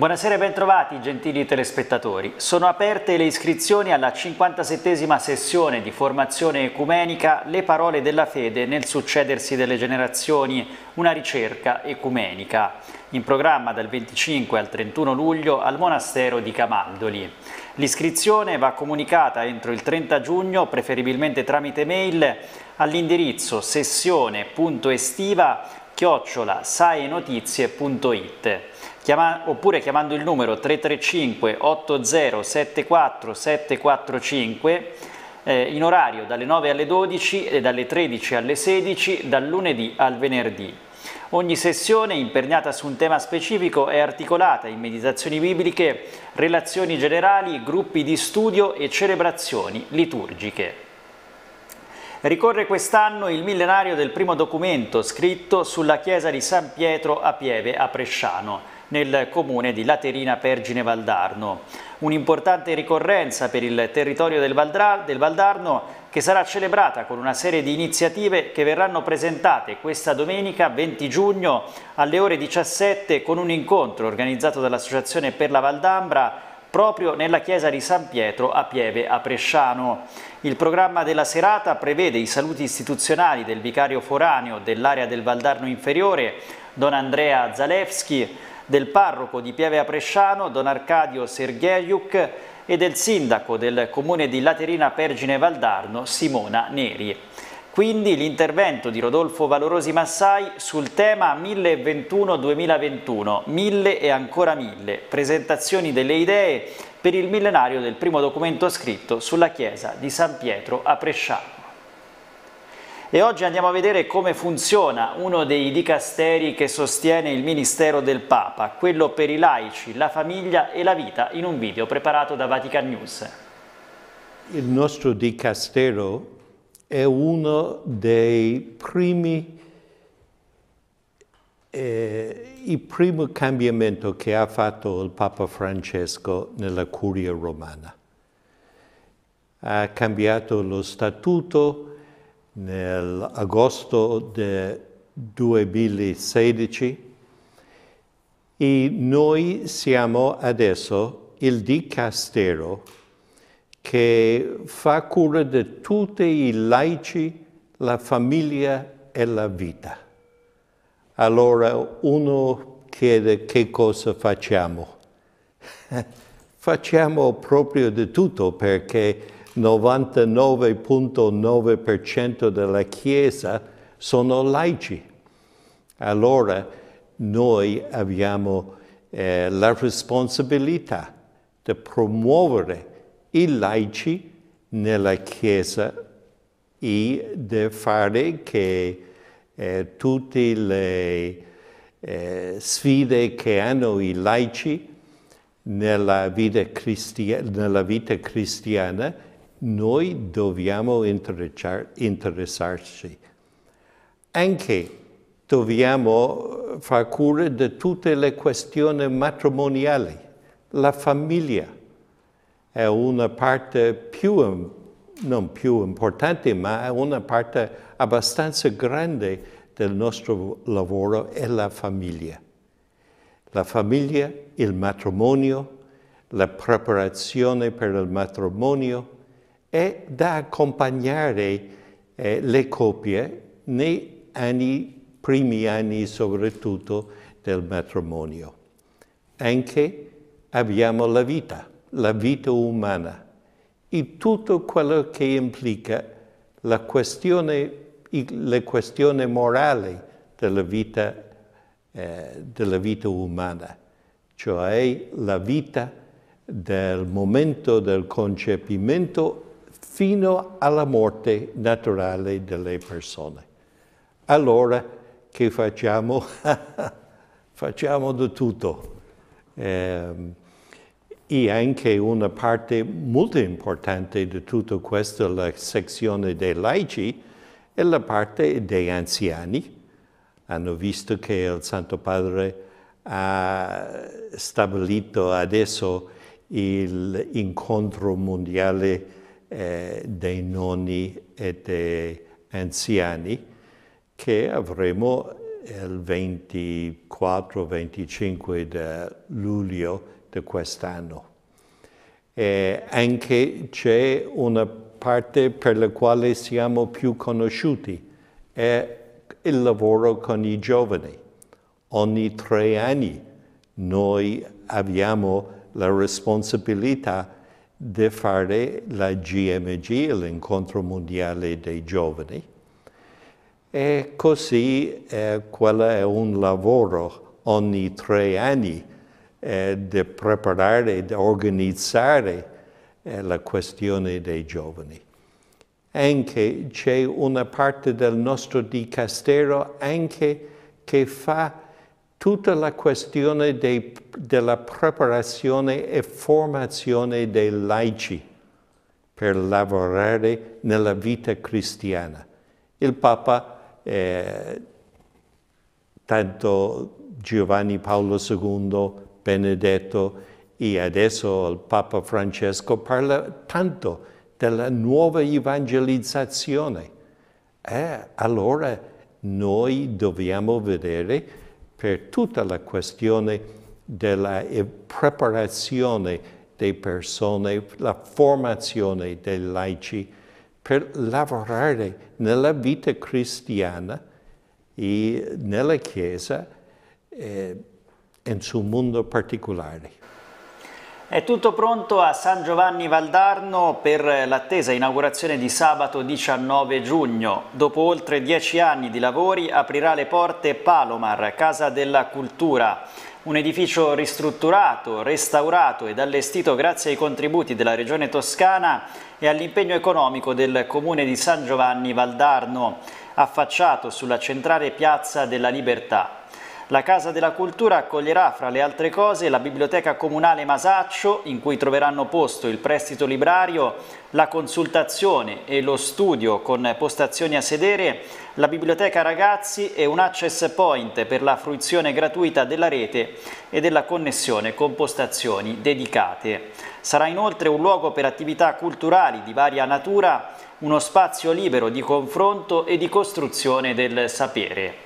Buonasera e bentrovati gentili telespettatori. Sono aperte le iscrizioni alla 57esima sessione di formazione ecumenica Le parole della fede nel succedersi delle generazioni, una ricerca ecumenica, in programma dal 25 al 31 luglio al monastero di Camaldoli. L'iscrizione va comunicata entro il 30 giugno, preferibilmente tramite mail, all'indirizzo sessione.estiva@saenotizie.it. Oppure chiamando il numero 335 8074 745 in orario dalle 9 alle 12 e dalle 13 alle 16 dal lunedì al venerdì. Ogni sessione imperniata su un tema specifico è articolata in meditazioni bibliche, relazioni generali, gruppi di studio e celebrazioni liturgiche. Ricorre quest'anno il millenario del primo documento scritto sulla chiesa di San Pietro a Pieve a Presciano, nel comune di Laterina Pergine Valdarno. Un'importante ricorrenza per il territorio del Valdarno che sarà celebrata con una serie di iniziative che verranno presentate questa domenica 20 giugno alle ore 17 con un incontro organizzato dall'Associazione per la Valdambra proprio nella chiesa di San Pietro a Pieve a Presciano. Il programma della serata prevede i saluti istituzionali del vicario foraneo dell'area del Valdarno Inferiore, Don Andrea Zalewski, del parroco di Pieve a Presciano, Don Arcadio Sergeiuk, e del sindaco del comune di Laterina Pergine Valdarno, Simona Neri. Quindi l'intervento di Rodolfo Valorosi Massai sul tema 1021-2021, 1000 e ancora 1000, presentazioni delle idee per il millenario del primo documento scritto sulla chiesa di San Pietro a Presciano. E oggi andiamo a vedere come funziona uno dei dicasteri che sostiene il ministero del Papa, quello per i laici, la famiglia e la vita, in un video preparato da Vatican News. Il nostro dicastero è uno dei primi, il primo cambiamento che ha fatto il Papa Francesco nella Curia Romana. Ha cambiato lo statuto nell'agosto del 2016 e noi siamo adesso il dicastero che fa cura di tutti i laici, la famiglia e la vita. Allora uno chiede che cosa facciamo. Facciamo proprio di tutto perché 99,9% della Chiesa sono laici. Allora noi abbiamo la responsabilità di promuovere i laici nella Chiesa e di fare che tutte le sfide che hanno i laici nella vita cristiana, noi dobbiamo interessarci. Anche dobbiamo far cura di tutte le questioni matrimoniali. La famiglia è una parte non più importante, ma è una parte abbastanza grande del nostro lavoro, è la famiglia. La famiglia, il matrimonio, la preparazione per il matrimonio è da accompagnare le coppie nei primi anni soprattutto del matrimonio. Anche abbiamo la vita umana e tutto quello che implica le questioni morali della vita umana, cioè la vita dal momento del concepimento fino alla morte naturale delle persone. Allora, che facciamo? Facciamo di tutto. E anche una parte molto importante di tutto questo, la sezione dei laici, è la parte degli anziani. Hanno visto che il Santo Padre ha stabilito adesso l'incontro mondiale dei nonni e dei anziani, che avremo il 24-25 di luglio di quest'anno. E anche c'è una parte per la quale siamo più conosciuti, è il lavoro con i giovani. Ogni 3 anni noi abbiamo la responsabilità di fare la GMG, l'incontro mondiale dei giovani. E così quello è un lavoro ogni 3 anni di preparare, di organizzare la questione dei giovani. Anche c'è una parte del nostro dicastero anche che fa tutta la questione della preparazione e formazione dei laici per lavorare nella vita cristiana. Il Papa, tanto Giovanni Paolo II, Benedetto e adesso il Papa Francesco parla tanto della nuova evangelizzazione. Allora noi dobbiamo vedere per tutta la questione della preparazione delle persone, la formazione dei laici per lavorare nella vita cristiana e nella Chiesa in suo mondo particolare. È tutto pronto a San Giovanni Valdarno per l'attesa inaugurazione di sabato 19 giugno. Dopo oltre 10 anni di lavori aprirà le porte Palomar, Casa della Cultura, un edificio ristrutturato, restaurato ed allestito grazie ai contributi della Regione Toscana e all'impegno economico del Comune di San Giovanni Valdarno, affacciato sulla centrale Piazza della Libertà. La Casa della Cultura accoglierà, fra le altre cose, la Biblioteca Comunale Masaccio, in cui troveranno posto il prestito librario, la consultazione e lo studio con postazioni a sedere, la Biblioteca Ragazzi e un access point per la fruizione gratuita della rete e della connessione con postazioni dedicate. Sarà inoltre un luogo per attività culturali di varia natura, uno spazio libero di confronto e di costruzione del sapere.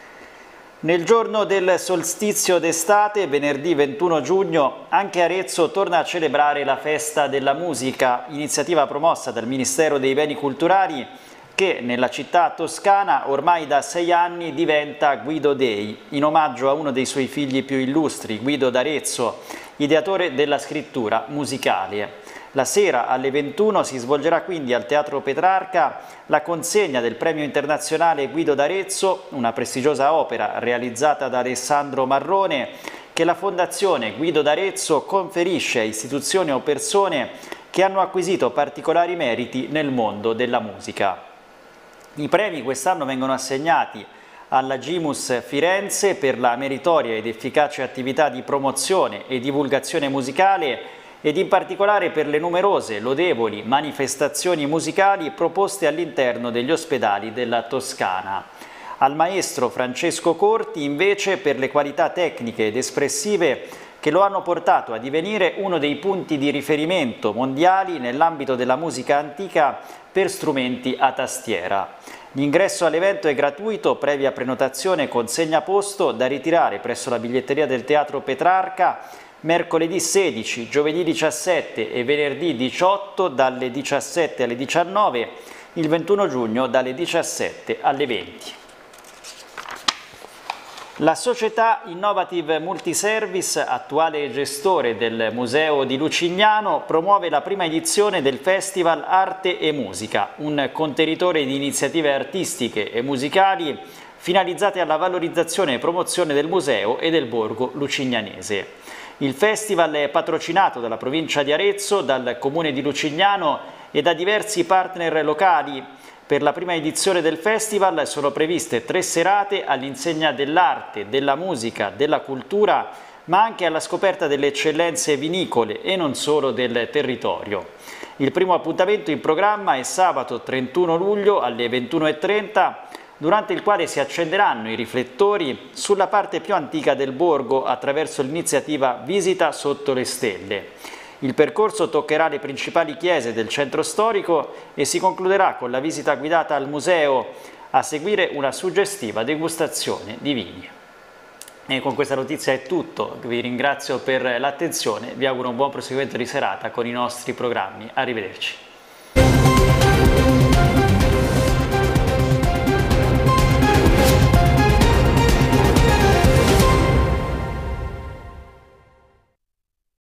Nel giorno del solstizio d'estate, venerdì 21 giugno, anche Arezzo torna a celebrare la Festa della Musica, iniziativa promossa dal Ministero dei Beni Culturali che nella città toscana ormai da 6 anni diventa Guido Dei, in omaggio a uno dei suoi figli più illustri, Guido d'Arezzo, ideatore della scrittura musicale. La sera alle 21 si svolgerà quindi al Teatro Petrarca la consegna del Premio Internazionale Guido d'Arezzo, una prestigiosa opera realizzata da Alessandro Marrone che la Fondazione Guido d'Arezzo conferisce a istituzioni o persone che hanno acquisito particolari meriti nel mondo della musica. I premi quest'anno vengono assegnati alla Gimus Firenze per la meritoria ed efficace attività di promozione e divulgazione musicale ed in particolare per le numerose lodevoli manifestazioni musicali proposte all'interno degli ospedali della Toscana. Al maestro Francesco Corti invece per le qualità tecniche ed espressive che lo hanno portato a divenire uno dei punti di riferimento mondiali nell'ambito della musica antica per strumenti a tastiera. L'ingresso all'evento è gratuito, previa prenotazione con segnaposto da ritirare presso la biglietteria del Teatro Petrarca mercoledì 16, giovedì 17 e venerdì 18 dalle 17 alle 19, il 21 giugno dalle 17 alle 20. La società Innovative Multiservice, attuale gestore del Museo di Lucignano, promuove la prima edizione del Festival Arte e Musica, un contenitore di iniziative artistiche e musicali finalizzate alla valorizzazione e promozione del museo e del borgo lucignanese. Il festival è patrocinato dalla provincia di Arezzo, dal comune di Lucignano e da diversi partner locali. Per la prima edizione del festival sono previste 3 serate all'insegna dell'arte, della musica, della cultura, ma anche alla scoperta delle eccellenze vinicole e non solo del territorio. Il primo appuntamento in programma è sabato 31 luglio alle 21:30, durante il quale si accenderanno i riflettori sulla parte più antica del borgo attraverso l'iniziativa Visita sotto le stelle. Il percorso toccherà le principali chiese del centro storico e si concluderà con la visita guidata al museo, A seguire una suggestiva degustazione di vini. E con questa notizia è tutto, vi ringrazio per l'attenzione, vi auguro un buon proseguimento di serata con i nostri programmi, arrivederci.